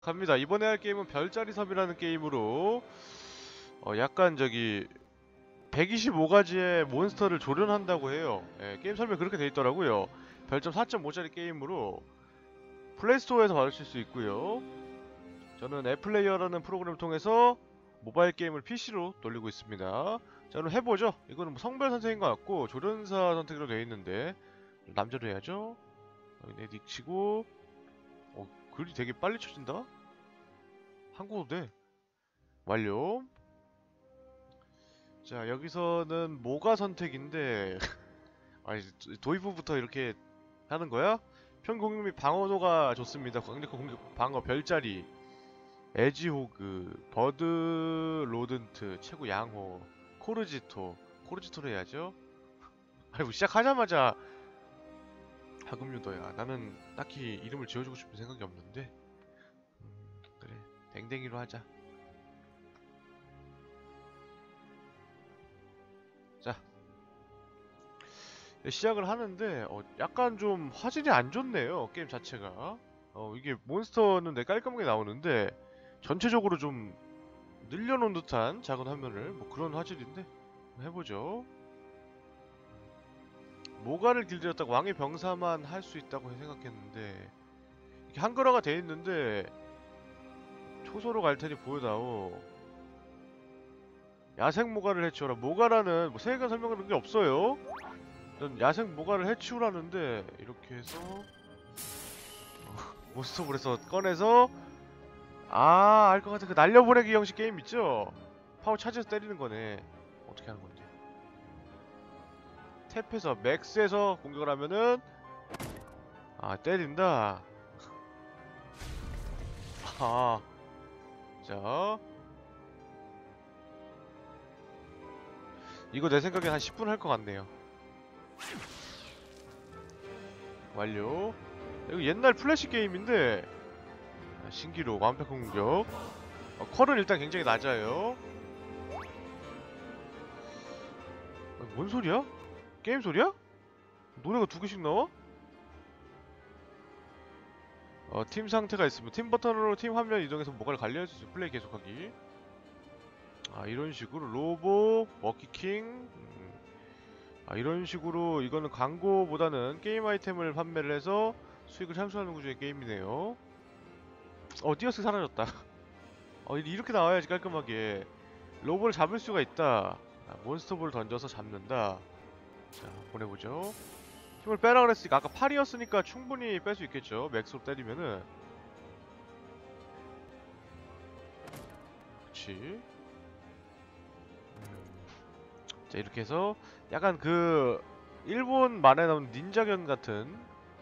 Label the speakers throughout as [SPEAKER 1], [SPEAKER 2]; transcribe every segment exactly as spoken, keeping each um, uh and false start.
[SPEAKER 1] 갑니다. 이번에 할 게임은 별자리 섬이라는 게임으로 어 약간 저기 백이십오 가지의 몬스터를 조련한다고 해요. 예, 게임 설명에 그렇게 돼 있더라고요. 별점 사 점 오짜리 게임으로 플레이스토어에서 받으실 수 있고요. 저는 앱플레이어라는 프로그램을 통해서 모바일 게임을 피시로 돌리고 있습니다. 저는 해보죠. 이거는 뭐 성별 선택인 것 같고 조련사 선택으로 되어 있는데 남자로 해야죠. 내 닉 치고 어, 글이 되게 빨리 쳐진다? 한국어도 돼. 완료. 자, 여기서는 뭐가 선택인데 아니 도입부부터 이렇게 하는 거야? 평공격 및 방어도가 좋습니다. 강력한 공격, 방어, 별자리, 에지호그, 버드 로든트, 최고 양호, 코르지토. 코르지토로 해야죠. 아니 뭐 시작하자마자 하급유도야. 나는 딱히 이름을 지어주고 싶은 생각이 없는데 음, 그래 댕댕이로 하자. 자, 시작을 하는데 어, 약간 좀 화질이 안 좋네요. 게임 자체가. 어, 이게 몬스터는 내 깔끔하게 나오는데 전체적으로 좀 늘려놓은 듯한 작은 화면을 뭐 그런 화질인데 해보죠. 모가를 길들였다가 왕의 병사만 할 수 있다고 생각했는데 이렇게 한글화가 돼 있는데 초소로 갈 테니 보여다오. 야생 모가를 해치워라. 모가라는 뭐 세계관 설명하는 게 없어요. 전 야생 모가를 해치우라는데 이렇게 해서 몬스터볼에서 꺼내서 아, 알 것 같아. 그 날려보내기 형식 게임 있죠? 파워 차지해서 때리는 거네. 어떻게 하는 건데? 탭해서 맥스에서 공격을 하면은 아, 때린다. 아, 자, 이거 내 생각엔 한 십 분 할 것 같네요. 완료. 이거 옛날 플래시 게임인데 아, 신기록 완벽 공격. 어, 컬은 일단 굉장히 낮아요. 아, 뭔 소리야? 게임 소리야? 노래가 두 개씩 나와? 어, 팀 상태가 있으면 팀 버튼으로 팀 화면 이동해서 뭐가를 관리할 수 있어. 플레이 계속하기. 아, 이런 식으로 로보, 머키킹. 음, 아, 이런 식으로 이거는 광고보다는 게임 아이템을 판매를 해서 수익을 창출하는 구조의 게임이네요. 어, 디어스 사라졌다. 어, 이렇게 나와야지 깔끔하게. 로보를 잡을 수가 있다. 아, 몬스터볼을 던져서 잡는다. 자, 보내보죠. 힘을 빼라 그랬으니까 아까 팔이었으니까 충분히 뺄 수 있겠죠. 맥스로 때리면은. 그치. 음, 자, 이렇게 해서 약간 그 일본 만화에 나오는 닌자견 같은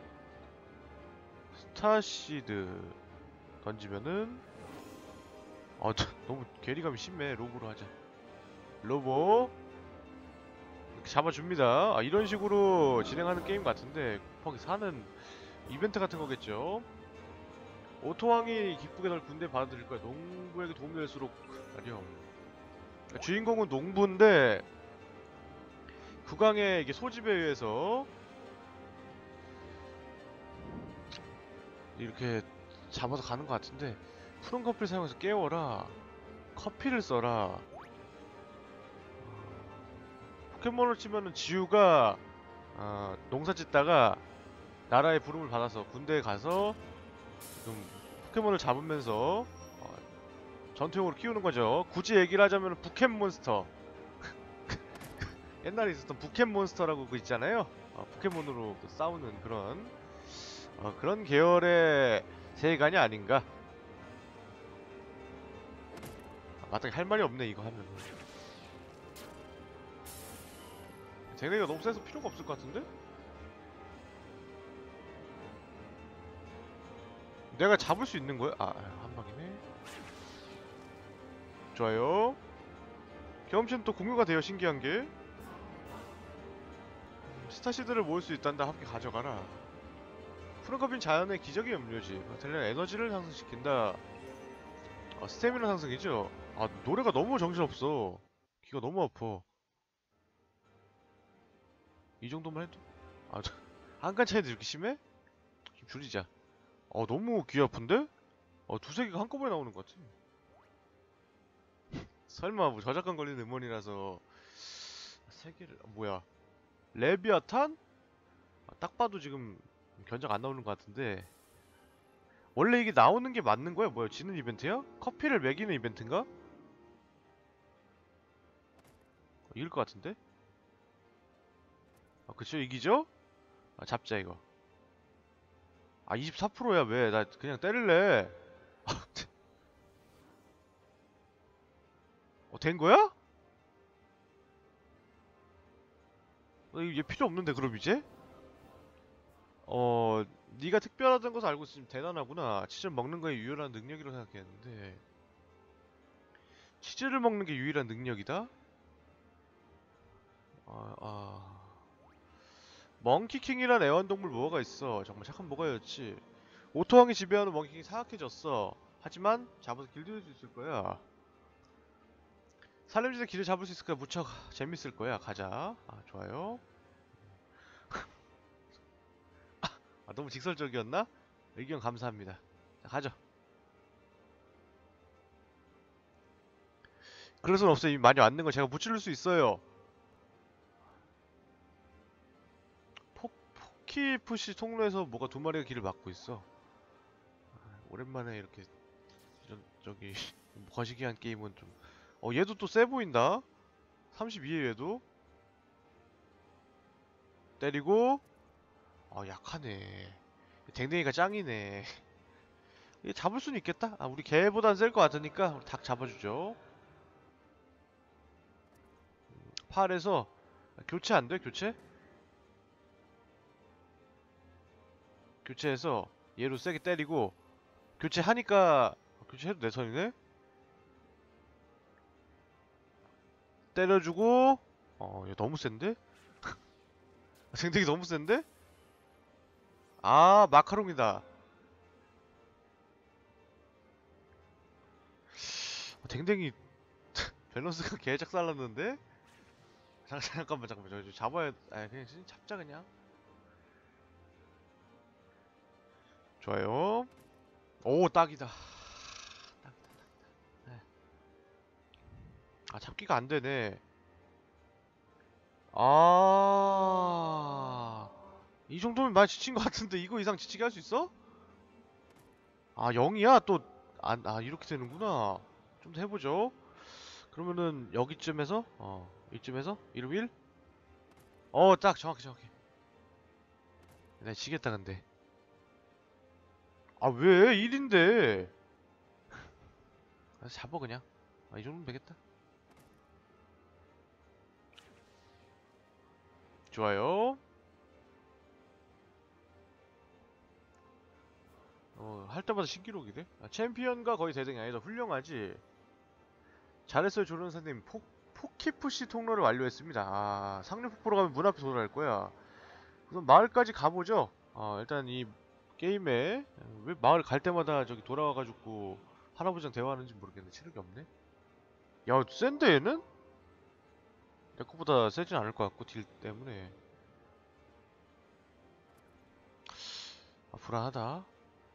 [SPEAKER 1] 스타시드 던지면은 아, 저, 너무 괴리감이 심해. 로보로 하자. 로보 이렇게 잡아줍니다. 아, 이런 식으로 진행하는 게임 같은데 거기 사는 이벤트 같은 거겠죠. 오토왕이 기쁘게 널 군대에 받아들일 거야. 농부에게 도움이 될수록 아령. 주인공은 농부인데 국왕의 이게 소집에 의해서 이렇게 잡아서 가는 것 같은데 푸른 커피를 사용해서 깨워라. 커피를 써라. 포켓몬을 치면은 지우가 어, 농사 짓다가 나라의 부름을 받아서 군대에 가서 지금 포켓몬을 잡으면서 어, 전투용으로 키우는 거죠. 굳이 얘기를 하자면 부켓몬스터. 옛날에 있었던 부켓몬스터라고 그 있잖아요. 어, 포켓몬으로 그 싸우는 그런 어, 그런 계열의 세계관이 아닌가. 아, 마땅히 할 말이 없네 이거 하면. 쟁내가 너무 세서 필요가 없을 것 같은데? 내가 잡을 수 있는 거야? 아, 한 방이네. 좋아요. 경험치는 또 공유가 돼요. 신기한 게. 스타시드를 모을 수 있단다. 함께 가져가라. 푸른커피는 자연의 기적의 음료지. 델레는 에너지를 상승시킨다. 어, 스태미나 상승이죠? 아, 노래가 너무 정신없어. 귀가 너무 아파. 이 정도만 해도. 아, 한 칸 차이도 이렇게 심해? 좀 줄이자. 어, 너무 귀 아픈데? 어, 어, 두세 개가 한꺼번에 나오는 것 같아. 설마 뭐 저작권 걸리는 음원이라서 세 개를 아, 뭐야? 레비아탄? 아, 딱 봐도 지금 견적 안 나오는 것 같은데 원래 이게 나오는 게 맞는 거야? 뭐야? 지는 이벤트야? 커피를 먹이는 이벤트인가? 어, 이길 것 같은데? 아, 그쵸? 이기죠? 아, 잡자 이거. 아, 이십사 퍼센트야. 왜? 나 그냥 때릴래. 어, 된 거야? 어, 이거 얘 필요 없는데 그럼 이제? 어, 네가 특별하다는 것을 알고 있으면 대단하구나. 치즈를 먹는 거에 유일한 능력이라고 생각했는데 치즈를 먹는 게 유일한 능력이다? 아, 아... 멍키킹이란 애완동물 뭐가 있어. 정말 착한 뭐가였지. 오토왕이 지배하는 멍키킹이 사악해졌어. 하지만 잡아서 길들일 수 있을 거야. 살림지대 길을 잡을 수 있을까? 무척 재밌을 거야. 가자. 아, 좋아요. 아, 너무 직설적이었나? 의견 감사합니다. 자, 가죠. 그럴 순 없어요. 이미 많이 왔는 거 제가 무찌를 수 있어요. 포, 포키푸시 통로에서 뭐가 두 마리가 길을 막고 있어. 아, 오랜만에 이렇게 이런 저기 거시기한 게임은 좀. 어, 얘도 또 세 보인다. 삼십이에 얘도 때리고. 아, 약하네. 댕댕이가 짱이네. 이게 잡을 수는 있겠다. 아, 우리 개보단 셀 것 같으니까 우리 닭 잡아주죠. 팔에서 교체 안 돼? 교체? 교체해서 얘로 세게 때리고 교체하니까 교체해도 내 선이네? 때려주고. 어, 얘 너무 센데? 댕댕이 너무 센데? 아, 마카롱이다. 어, 댕댕이 밸런스가 개짝 살랐는데? 잠깐, 잠깐만, 잠깐만. 저, 저 잡아야, 아, 그냥 진짜 잡자, 그냥. 좋아요. 오, 딱이다. 딱이다, 딱이다. 네. 아, 잡기가 안 되네. 아, 이 정도면 많이 지친 것 같은데, 이거 이상 지치게 할 수 있어? 아, 영이야? 또, 안, 아, 이렇게 되는구나. 좀 더 해보죠. 그러면은, 여기쯤에서, 어, 이쯤에서, 이름 일? 어, 딱, 정확히, 정확히. 나 지겠다, 근데. 아, 왜? 일인데. 아, 잡아, 그냥. 아, 이 정도면 되겠다. 좋아요. 어, 할 때마다 신기록이네. 아, 챔피언과 거의 대등이 아니다. 훌륭하지. 잘했어요, 조련사님. 포, 포키푸시 통로를 완료했습니다. 아, 상륙폭포로 가면 문 앞에 도달할 거야. 그럼 마을까지 가보죠. 어, 일단 이 게임에 왜 마을 갈 때마다 저기 돌아와가지고 할아버지랑 대화하는지 모르겠네. 체력이 없네. 야, 센데 얘는? 내 거보다 세진 않을 것 같고 딜 때문에. 아, 불안하다.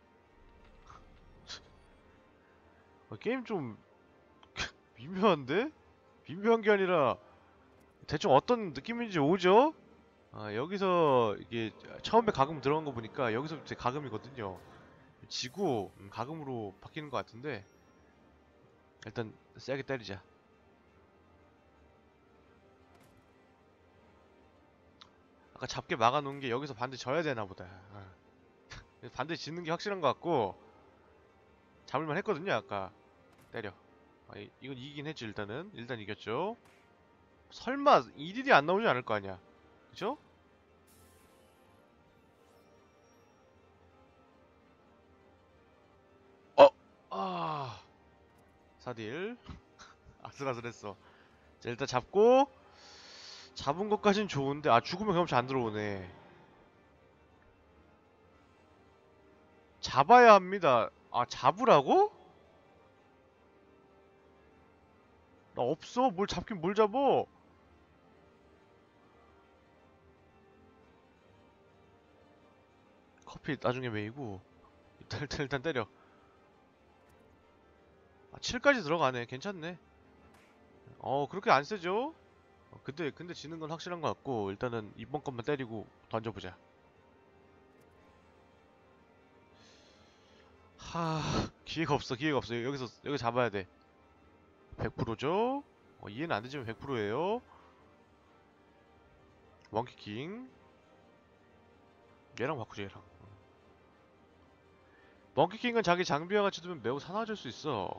[SPEAKER 1] 아, 게임 좀 미묘한데? 미묘한 게 아니라 대충 어떤 느낌인지 오죠? 아, 여기서 이게 처음에 가금 들어간 거 보니까 여기서부터 이제 가금이거든요. 지구 음, 가금으로 바뀌는 것 같은데 일단 세게 때리자. 아까 잡게 막아놓은 게 여기서 반대 져야 되나 보다. 아. 반대 짓는 게 확실한 것 같고 잡을만 했거든요 아까. 때려. 아, 이, 이건 이기긴 했지. 일단은 일단 이겼죠. 설마 일일이 안 나오지 않을 거 아니야. 그쵸? 어! 아, 사 딜. 아슬아슬했어. 자, 일단 잡고 잡은 것까진 좋은데 아, 죽으면 경험치 안 들어오네. 잡아야 합니다. 아, 잡으라고? 나 없어. 뭘 잡긴 뭘 잡어. 커피 나중에 메이고 일단 일단, 일단 때려. 아, 칠까지 들어가네. 괜찮네. 어 그렇게 안 세죠? 어, 근데 근데 지는 건 확실한 것 같고 일단은 이번 것만 때리고 던져보자. 하 기회가 없어 기회가 없어. 여기서 여기 잡아야 돼. 백 퍼센트죠? 어, 이해는 안 되지만 백 퍼센트예요. 멍키킹. 얘랑 바꾸자 얘랑. 멍키킹은 자기 장비와 같이 두면 매우 사나워질 수 있어.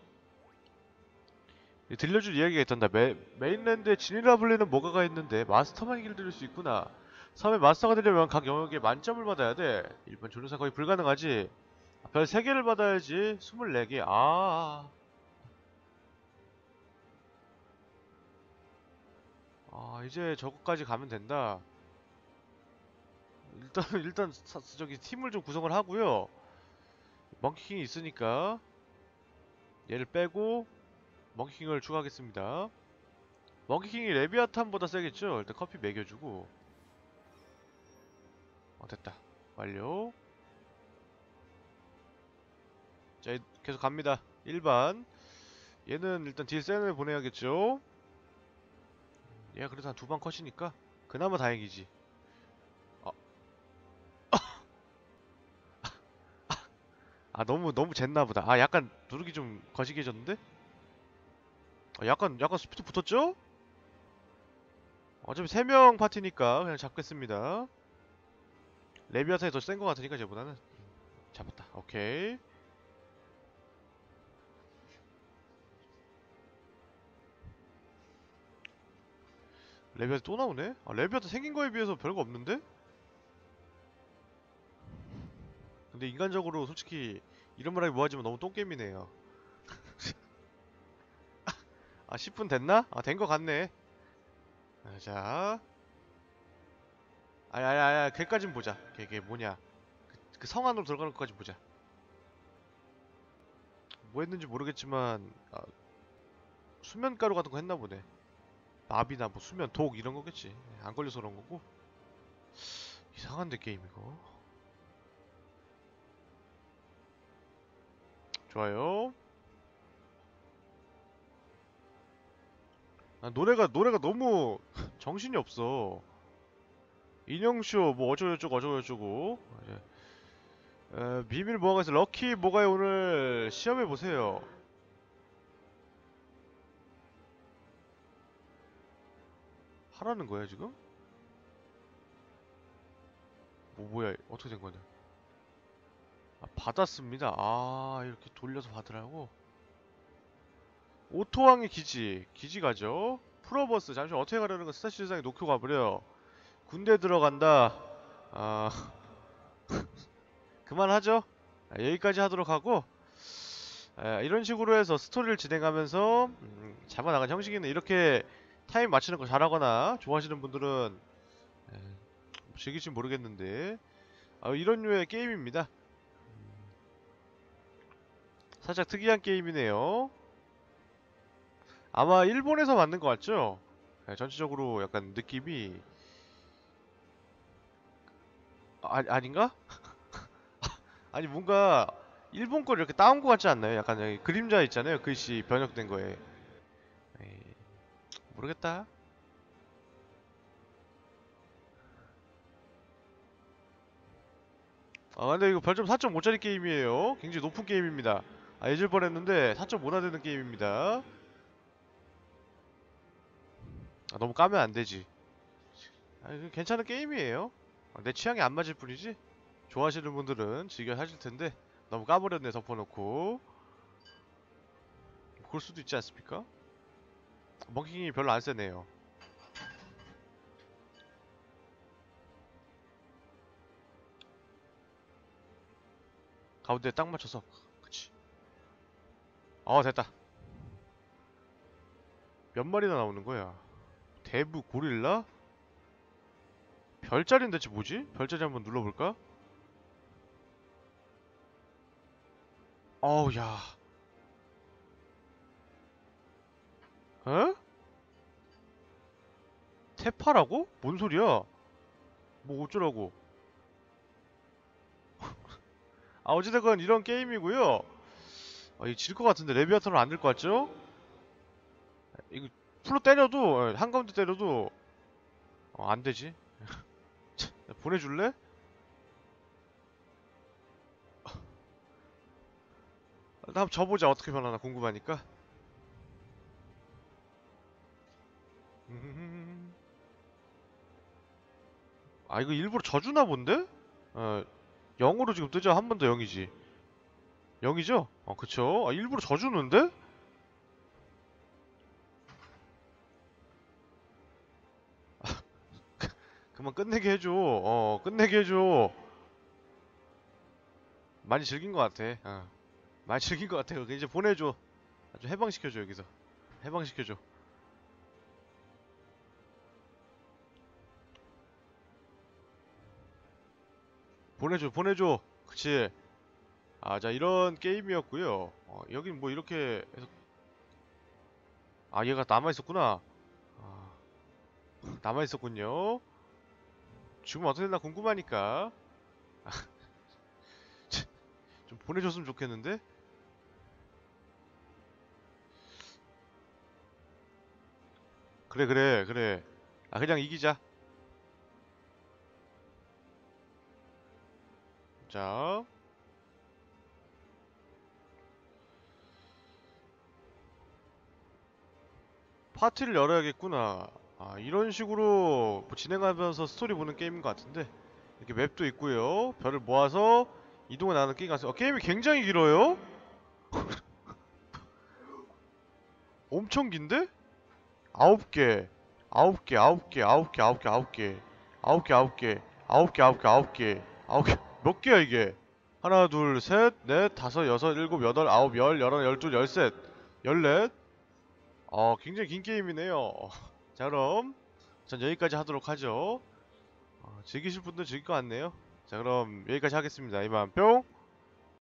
[SPEAKER 1] 들려줄 이야기가 있단다. 메, 메인랜드에 진이라 불리는 뭐가가 있는데 마스터만 길들일 수 있구나. 섬에 마스터가 되려면 각 영역에 만점을 받아야 돼. 일본 조련사 거의 불가능하지. 별 세 개를 받아야지. 스물네 개. 아. 아, 이제 저거까지 가면 된다. 일단, 일단, 사, 저기, 팀을 좀 구성을 하고요. 멍키킹이 있으니까, 얘를 빼고, 멍키킹을 추가하겠습니다. 멍키킹이 레비아탄보다 세겠죠? 일단 커피 먹여주고. 어, 됐다. 완료. 자, 계속 갑니다. 일 반. 얘는 일단 딜 센을 보내야겠죠? 얘가 그래도 한 두 방 컷이니까 그나마 다행이지. 아, 아 너무 너무 쟀나보다. 아 약간 누르기 좀 거시기해졌는데? 아, 약간 약간 스피드 붙었죠? 어차피 세 명 파티니까 그냥 잡겠습니다. 레비아탄이 더 센 것 같으니까 쟤보다는. 잡았다. 오케이. 레비아탄 또 나오네? 아 레비아탄 생긴 거에 비해서 별거 없는데? 근데 인간적으로 솔직히 이런 말 하기 뭐하지만 너무 똥게임이네요. 아 십 분 됐나? 아 된 거 같네. 아, 자 아야야야 걔까진 보자. 걔, 걔 뭐냐 그, 그 성 안으로 들어가는 것까지 보자. 뭐 했는지 모르겠지만 아, 수면가루 같은 거 했나 보네. 나비나 뭐 수면 독 이런 거겠지. 안 걸려서 그런 거고. 이상한데 게임 이거. 좋아요. 아, 노래가 노래가 너무 정신이 없어. 인형쇼 뭐 어쩌고저쩌고 어쩌고저쩌고. 이제, 에, 비밀 뭐가 있어. 럭키 뭐가에 오늘 시험해 보세요. 하라는 거야 지금? 뭐 뭐야 어떻게 된 거냐? 아, 받았습니다. 아 이렇게 돌려서 받으라고? 오토왕의 기지 기지 가죠. 프로버스 잠시만 어떻게 가려는 건 스타시 세상에 놓고 가버려. 군대 들어간다. 아 그만하죠. 아, 여기까지 하도록 하고 에, 이런 식으로 해서 스토리를 진행하면서 음, 잡아나간 형식이는 이렇게 타임 맞추는 거 잘하거나 좋아하시는 분들은 에, 즐길진 모르겠는데 아, 이런 류의 게임입니다. 살짝 특이한 게임이네요. 아마 일본에서 만든 것 같죠? 네, 전체적으로 약간 느낌이 아, 아닌가? 아니 뭔가 일본 걸 이렇게 따온 것 같지 않나요? 약간 여기 그림자 있잖아요. 글씨 번역된 거에. 에이, 모르겠다. 아 근데 이거 별점 사 점 오짜리 게임이에요. 굉장히 높은 게임입니다. 아 잊을 뻔했는데 사 점 오나 되는 게임입니다. 아, 너무 까면 안 되지. 아 이거 괜찮은 게임이에요. 아, 내 취향이 안 맞을 뿐이지. 좋아하시는 분들은 즐겨 하실 텐데 너무 까버렸네 덮어놓고. 그럴 수도 있지 않습니까? 멍킹이 별로 안 세네요. 가운데 딱 맞춰서 그치. 어 됐다. 몇 마리나 나오는 거야? 대부 고릴라? 별자리는 대체 뭐지? 별자리 한번 눌러볼까? 어우 야. 에? 테파라고? 뭔 소리야? 뭐 어쩌라고? 아 어찌됐건 이런 게임이고요. 아, 이거 질 것 같은데 레비아탄은 안 될 것 같죠? 이거 풀로 때려도, 예, 한가운데 때려도 어, 안 되지. 보내줄래? 나 한번 져보자. 어떻게 변하나 궁금하니까. 음. 아, 이거 일부러 져주나 본데? 어, 영으로 지금 뜨죠? 한 번 더 영이지. 영이죠? 어, 그쵸? 아, 일부러 져주는데? 그만 끝내게 해줘. 어, 끝내게 해줘. 많이 즐긴 것 같아. 어. 많이 즐긴 것 같아. 이제 보내줘. 좀 해방시켜줘, 여기서. 해방시켜줘. 보내줘, 보내줘. 그치. 아, 자, 이런 게임이었고요. 어, 여긴 뭐 이렇게 해서. 아, 얘가 남아있었구나. 아, 남아있었군요. 지금 어떻게 됐나 궁금하니까. 좀 보내줬으면 좋겠는데? 그래, 그래, 그래. 아, 그냥 이기자. 자, 파티를 열어야겠구나. 아, 이런 식으로 뭐 진행하면서 스토리 보는 게임인 것 같은데. 이렇게 맵도 있고요. 별을 모아서 이동을 나누는 게임 같아요. 어, 게임이 굉장히 길어요? 엄청 긴데? 아홉 개, 아홉 개, 아홉 개, 아홉 개, 아홉 개, 아홉 개, 아홉 개, 아홉 개, 아홉 개, 아홉 개, 아홉 개, 아홉 개. 몇 개야 이게? 하나, 둘, 셋, 넷, 다섯, 여섯, 일곱, 여덟, 아홉, 열, 열하나, 열둘, 열셋, 열넷. 어, 굉장히 긴 게임이네요. 자, 그럼 전 여기까지 하도록 하죠. 어, 즐기실 분들 즐길 것 같네요. 자, 그럼 여기까지 하겠습니다. 이만 뿅.